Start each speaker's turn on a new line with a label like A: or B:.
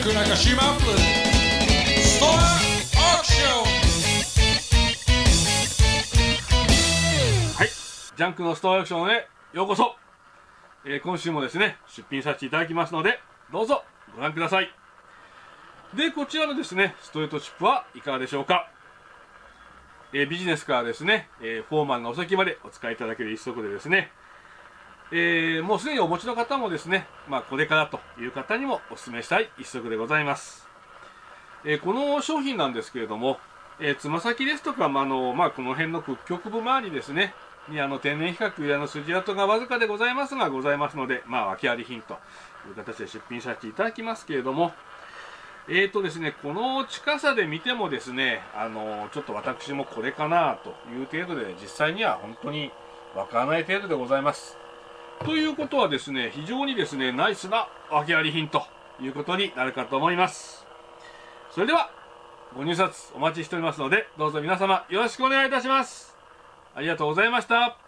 A: ク中島プレゼンストアオークション。はい、ジャンクのストアオークションへようこそ。今週もですね出品させていただきますのでどうぞご覧ください。でこちらのですねストレートチップはいかがでしょうか。ビジネスからですね、フォーマルなお先までお使いいただける一足でですね、もうすでにお持ちの方もですね、これからという方にもお勧めしたい一足でございます。この商品なんですけれども、つま先ですとか、この辺の屈曲部周りですねに天然比較や筋跡がわずかでございますので、訳あり品という形で出品させていただきますけれども、ですね、この近さで見てもですね、ちょっと私もこれかなという程度で、実際には本当にわからない程度でございます。ということはですね、非常にですね、ナイスな訳あり品ということになるかと思います。それでは、ご入札お待ちしておりますので、どうぞ皆様よろしくお願いいたします。ありがとうございました。